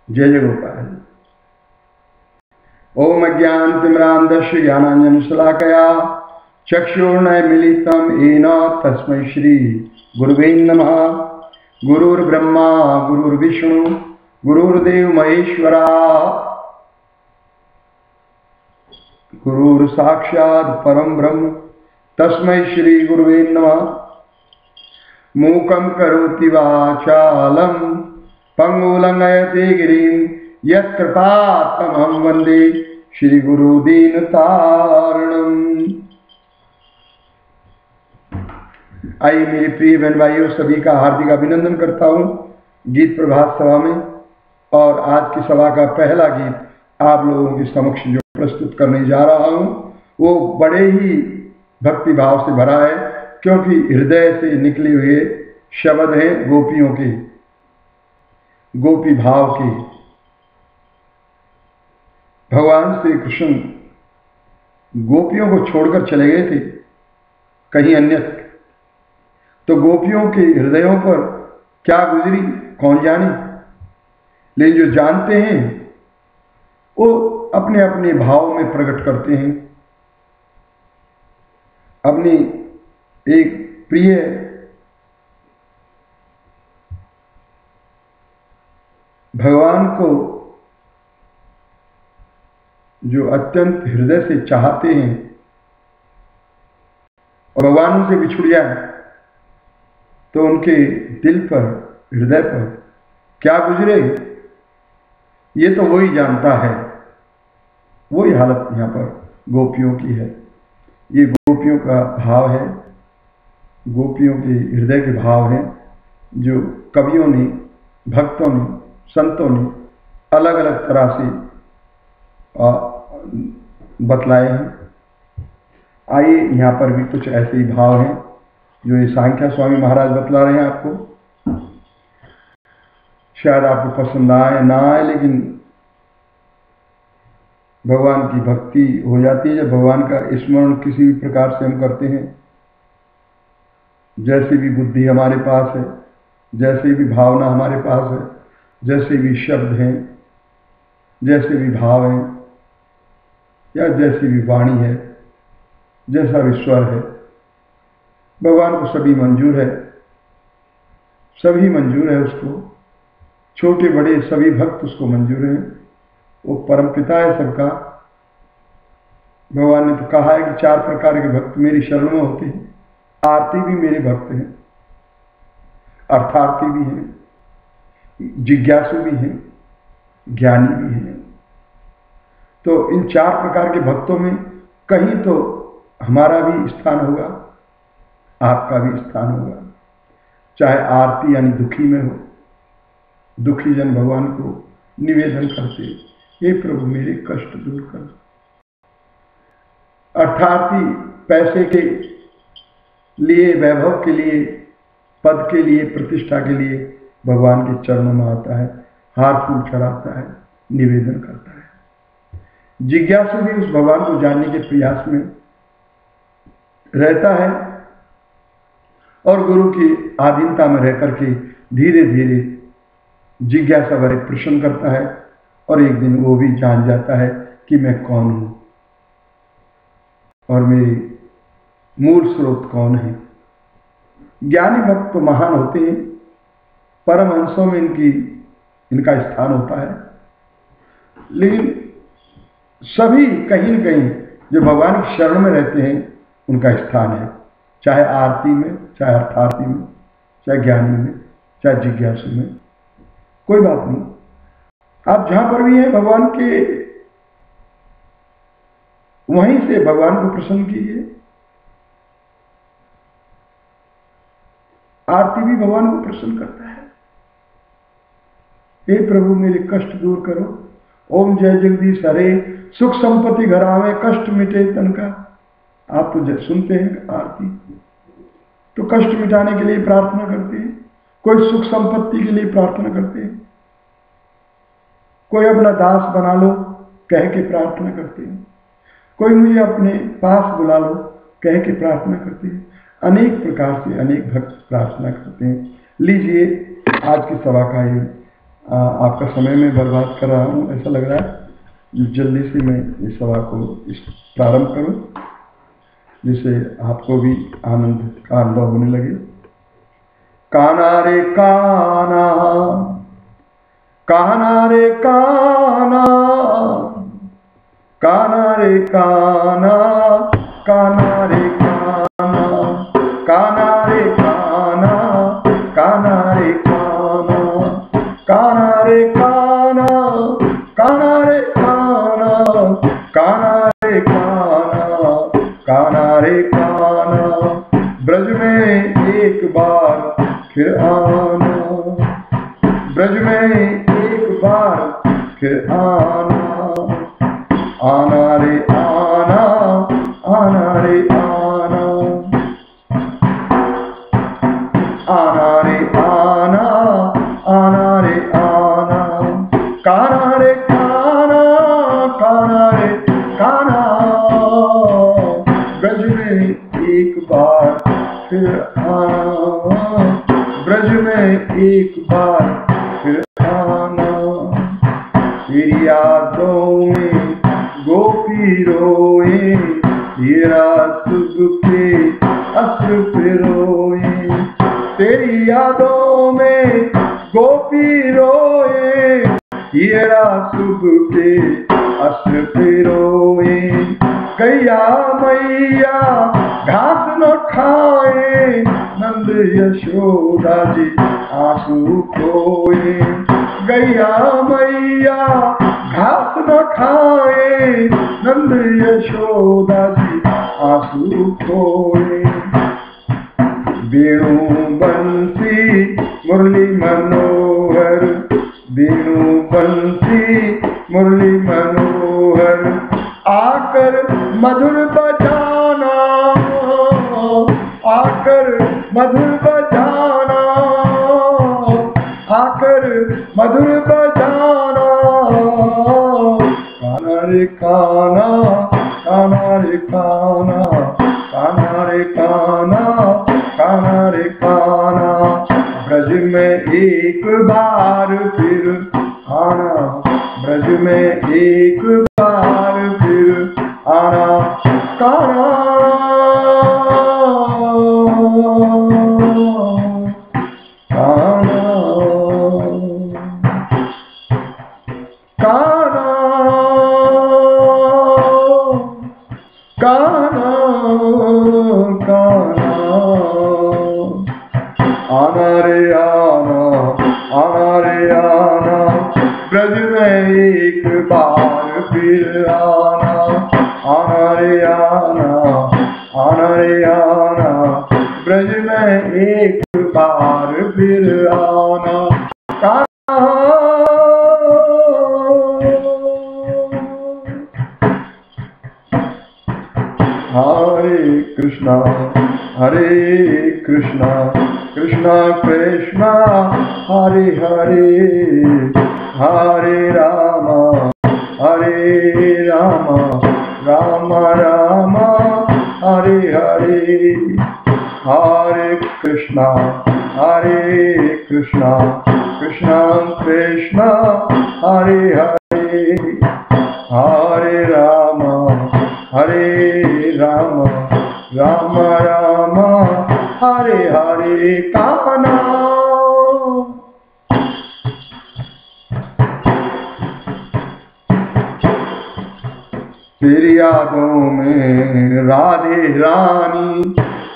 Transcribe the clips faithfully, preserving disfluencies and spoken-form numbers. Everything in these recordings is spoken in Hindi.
जय जय गोपाल। ओम अज्ञानतिमिरान्धस्य ज्ञानाञ्जनशलाकया चक्षुर्नमिलितं येन तस्मै श्री गुरुवे नमः। गुरुर्ब्रह्मा गुरुर्विष्णु गुरुर्देव महेश्वरा, गुरुर्साक्षात् परं ब्रह्म तस्मै श्री गुरुवे नमः। मूकं करोति वाचालं पंगुलंघयते गिरिं यत्कृपातमहं वन्दे श्री गुरु दीनतारणम्। आइए मेरे प्रिय बहन भाइयों, सभी का हार्दिक अभिनंदन करता हूँ गीत प्रभात सभा में। और आज की सभा का पहला गीत आप लोगों के समक्ष जो प्रस्तुत करने जा रहा हूँ वो बड़े ही भक्ति भाव से भरा है, क्योंकि हृदय से निकले हुए शब्द हैं गोपियों के, गोपी भाव के। भगवान श्री कृष्ण गोपियों को छोड़कर चले गए थे कहीं अन्यत्र, तो गोपियों के हृदयों पर क्या गुजरी कौन जाने, लेकिन जो जानते हैं वो अपने अपने भाव में प्रकट करते हैं। अपनी एक प्रिय भगवान को जो अत्यंत हृदय से चाहते हैं और भगवान उनसे बिछुड़ जाए तो उनके दिल पर, हृदय पर क्या गुजरे ये तो वही जानता है। वही हालत यहाँ पर गोपियों की है। ये गोपियों का भाव है, गोपियों के हृदय के भाव हैं जो कवियों ने, भक्तों ने, संतों ने अलग अलग तरह से बतलाए हैं। आइए यहाँ पर भी कुछ ऐसे ही भाव हैं जो ये सांख्या स्वामी महाराज बतला रहे हैं आपको। शायद आपको पसंद आए ना आए, लेकिन भगवान की भक्ति हो जाती है जब भगवान का स्मरण किसी भी प्रकार से हम करते हैं। जैसी भी बुद्धि हमारे पास है, जैसी भी भावना हमारे पास है, जैसे भी शब्द हैं, जैसे भी भाव हैं, या जैसी भी वाणी है, जैसा भी स्वर है, भगवान को सभी मंजूर है, सभी मंजूर है उसको। छोटे बड़े सभी भक्त उसको मंजूर हैं। वो परम पिता है सबका। भगवान ने तो कहा है कि चार प्रकार के भक्त मेरी शरण में होते हैं। आरती भी मेरे भक्त हैं, अर्थार्थी भी हैं, जिज्ञासु भी हैं, ज्ञानी भी हैं। तो इन चार प्रकार के भक्तों में कहीं तो हमारा भी स्थान होगा, आपका भी स्थान होगा। चाहे आरती यानी दुखी में हो, दुखी जन भगवान को निवेदन करते, हे प्रभु मेरे कष्ट दूर कर। अर्थार्थी पैसे के लिए, वैभव के लिए, पद के लिए, प्रतिष्ठा के लिए भगवान के चरणों में आता है, हार फूल चढ़ाता है, निवेदन करता है। जिज्ञासु भी उस भगवान को जानने के प्रयास में रहता है और गुरु की आधीनता में रह करके धीरे धीरे जिज्ञासा भरे प्रश्न करता है और एक दिन वो भी जान जाता है कि मैं कौन हूं और मेरी मूल स्रोत कौन है। ज्ञानी भक्त तो महान होते हैं, परमहंसों में इनकी इनका स्थान होता है, लेकिन सभी कहीं न कहीं जो भगवान की शरण में रहते हैं उनका स्थान है, चाहे आरती में, चाहे अर्थार्थी में, चाहे ज्ञानी में, चाहे जिज्ञासु में, कोई बात नहीं। आप जहां पर भी हैं भगवान के, वहीं से भगवान को प्रसन्न कीजिए। आरती भी भगवान को प्रसन्न करता है। हे प्रभु मेरे कष्ट दूर करो, ओम जय जगदीश हरे, सुख संपत्ति घर आवे, कष्ट मिटे तन का। आप तो सुनते हैं आरती, तो कष्ट मिटाने के लिए प्रार्थना करते हैं, कोई सुख संपत्ति के लिए प्रार्थना करते हैं, कोई अपना दास बना लो कह के प्रार्थना करते हैं, कोई मुझे अपने पास बुला लो कह के प्रार्थना करते हैं। अनेक प्रकार से अनेक भक्त प्रार्थना करते हैं। लीजिए आज की सभा का ये आ, आपका समय मैं बर्बाद कर रहा हूँ ऐसा लग रहा है। जल्दी से मैं इस सभा को इस प्रारंभ करूँ जिससे आपको भी आनंद का अनुभव होने लगे। काना रे काना, काना रे काना, काना रे काना, काना रे काना, काना रे काना, काना रे काना, काना रे काना, काना रे काना, काना रे काना, काना रे काना, ब्रज में एक बार फिर आना, ब्रज में एक बार फिर आना, आना रे आना, आना रे आना, आना रे आना, आना रे आना, काना रे काना, काना रे काना, ब्रज में एक बार फिर आना, ब्रज में एक बार फिर आना, तेरी यादों में गोपी रोए, तेरा सुख के अश्रु पे रोए, तेरी यादों में गोपी रोए, तेरा शुभ के अश्रु पे रोए, गैया मैया घास न खाए, नंद यशोदा जी आंसू खोए, गैया मैया घास न खाए, नंद यशोदा जी आंसू खोए, वेणु बंसी मुरली मनोहर, वेणु बंसी मुरली मनोहर, आकर मधुर बजाना, आकर मधुर बजाना, आकर मधुर बजाना, काना रे काना, काना रे काना, काना रे काना, काना रे काना, ब्रज में एक बार फिर आना, ब्रज में एक बार फिर आना, काना काना काना काना काना, आना रे आना, आना रे आना, ब्रज में एक बार फिर आना, आना रे आना, आना रे आना, ब्रज में एक बार फिर आना, काना हरे कृष्णा हरे कृष्णा कृष्णा कृष्णा हरे हरे, हरे राम हरे राम, राम राम हरे हरे, हरे कृष्णा हरे कृष्णा कृष्णा कृष्णा हरे हरे, हरे राम हरे राम, राम राम हरे हरे, काना तेरी यादों में राधे रानी,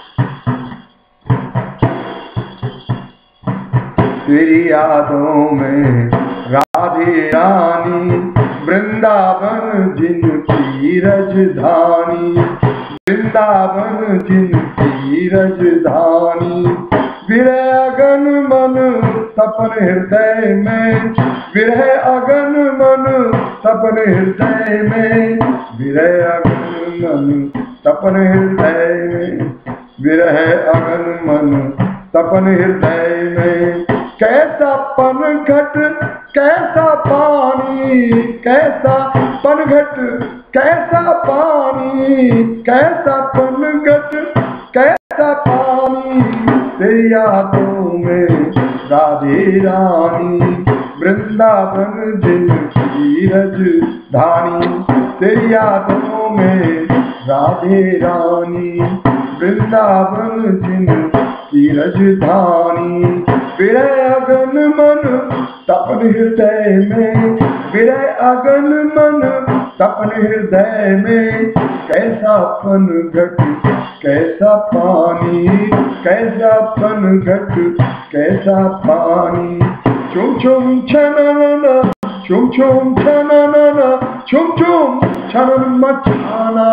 तेरी यादों में राधे रानी, वृंदावन जिनकी रजधानी, वृंदावन जिनकी रजधानी, विरह अगन मन तपन हृदय में, विरह अगन मन तपन हृदय में, विरह अगन मन तपन हृदय में, विरह अगन मन तपन हृदय में, कैसा पनघट कैसा पानी, कैसा पनघट कैसा पानी, कैसा पनघट कैसा पानी, तेरी यादों में राधे रानी, वृंदावन जिनकी राजधानी, तेरी यादों में राधे रानी। वृंदावन जिनकी राजधानी, विरह अगन मन तपन हृदय में, विरह अगन मन तपन हृदय में। कैसा पन घट कैसा पानी, कैसा पन घट कैसा पानी। चुम चुम छनना चुम चुम छनना चुम चुम छनन मचाना।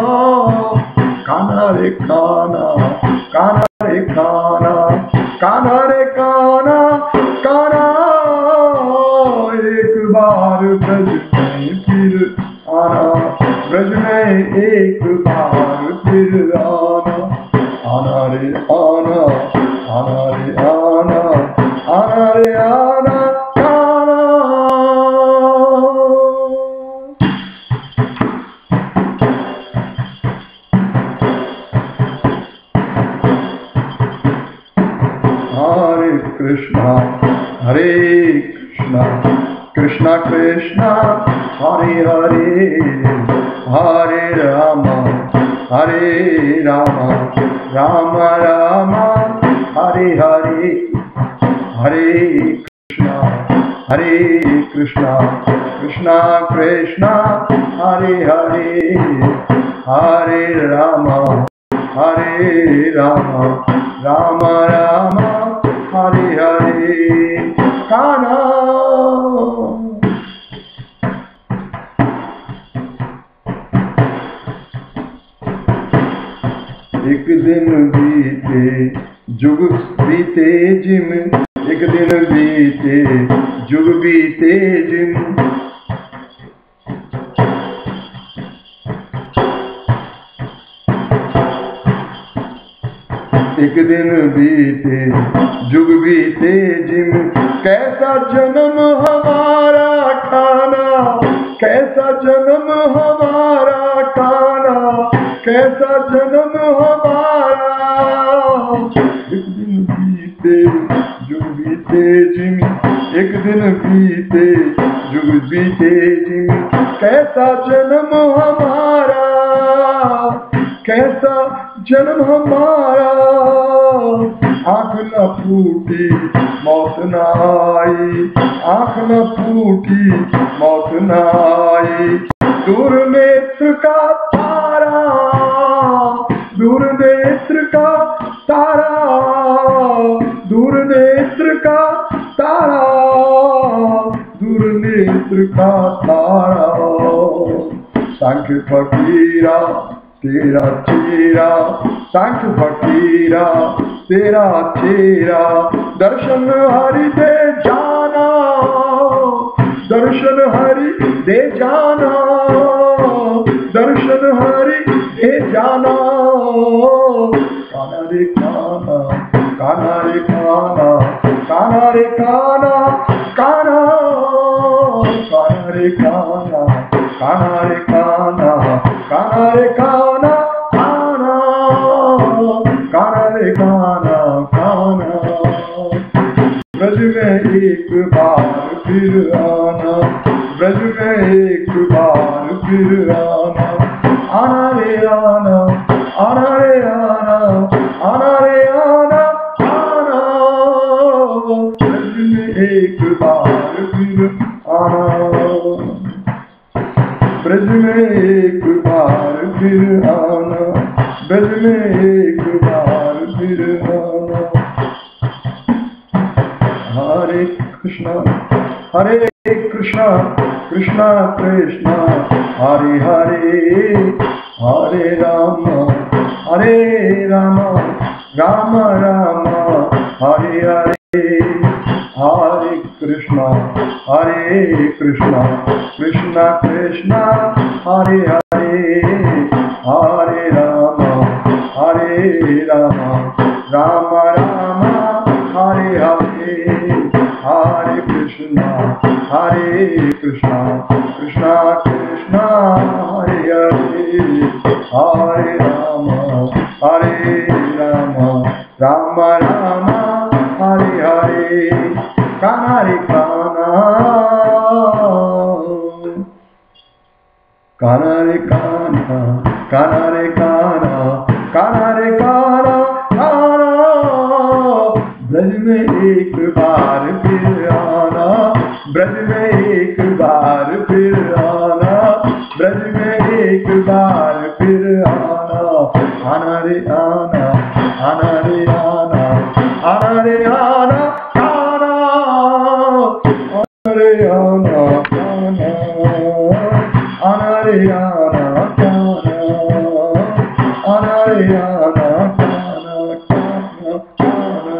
काना रे काना, काना रे काना, काना रे काना, काना। एक बार ब्रज में फिर आना, ब्रज में एक बार फिर आना। आना रे आना, आना रे आना, आना रे आना, आना। हरे कृष्णा हरे कृष्णा, कृष्णा कृष्णा हरे हरे, हरे राम हरे राम, राम राम हरे हरे। हरे कृष्णा हरे कृष्णा, कृष्णा कृष्णा हरे हरे, हरे राम हरे राम, राम राम हरे हरे। कान्हा एक दिन बीते जुग बीते जिम, एक दिन बीते जुग बीते जिम। एक दिन बीते जुग बीते जिम, कैसा जन्म हमारा खाना, कैसा जन्म हमारा खाना, कैसा जन्म हमारा। एक दिन बीते जुग बीते जिम, एक दिन बीते जुग बीते जिम, कैसा जन्म हमारा, कैसा जन्म हमारा। आँख न फूटी मौत न आई, आँख न फूटी मौत न आई। दूर नेत्र का तारा, दूर नेत्र का तारा, दूर नेत्र का तारा, दूर नेत्र का तारा। सांख्य फकीरा तेरा चेहरा, सांख्य फकीरा तेरा चेहरा। दर्शन हरि दे जाना, दर्शन हरि दे जाना, दर्शन हरि दे जाना। काना रे काना, काना रे काना, काना रे काना, काना। काना रे काना, काना रे काना, काना रे काना, काना। काना रे काना, काना। ब्रज में एक बार फिर आना, ब्रज में एक बार फिर आना। आना रे आना, आना रे आना, आना रे आना, आना। ब्रज में एक बार फिर आना, ब्रज में एक बार फिर आना, ब्रज में एक बार फिर आना। हरे कृष्णा हरे कृष्णा, कृष्णा कृष्णा हरे हरे, हरे राम हरे राम, राम राम हरे हरे। हरे कृष्णा हरे कृष्णा, कृष्णा कृष्णा हरे हरे, हरे राम हरे राम, राम राम हरे हरे। हरे कृष्णा हरे कृष्णा, कृष्णा कृष्णा हरे हरे, हरे राम हरे राम, राम राम हरे हरे। काना रे काना, काना रे काना, काना रे काना, काना रे काना, काना। ब्रज में एक बार फिर आना, ब्रज में एक बार फिर आना, ब्रज में एक बार फिर आना। आना रे आना, आना रे आना, आना रे आना, आना। आना रे आना, आना, आना रे आना, आना, आना रे आना, आना, आना।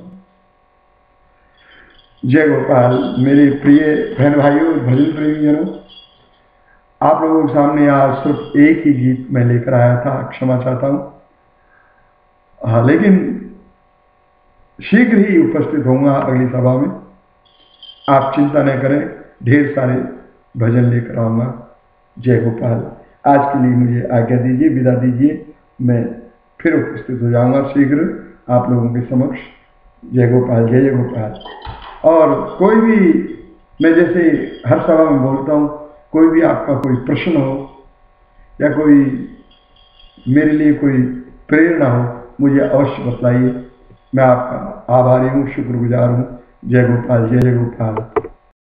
जय गोपाल। मेरे प्रिय बहन भाइयों, भजन प्रेमियों, आप लोगों के सामने आज सिर्फ एक ही गीत मैं लेकर आया था, क्षमा चाहता हूं। हाँ, लेकिन शीघ्र ही उपस्थित होऊंगा अगली सभा में। आप चिंता न करें, ढेर सारे भजन लेकर आऊंगा। जय गोपाल। आज के लिए मुझे आज्ञा दीजिए, विदा दीजिए। मैं फिर उपस्थित हो जाऊंगा शीघ्र आप लोगों के समक्ष। जय गोपाल, जय जय गोपाल। और कोई भी, मैं जैसे हर सभा में बोलता हूँ, कोई भी आपका कोई प्रश्न हो या कोई मेरे लिए कोई प्रेरणा हो, मुझे अवश्य बताइए। मैं आपका आभारी हूँ, शुक्रगुजार हूँ। जय गोपाल, जय जय गोपाल।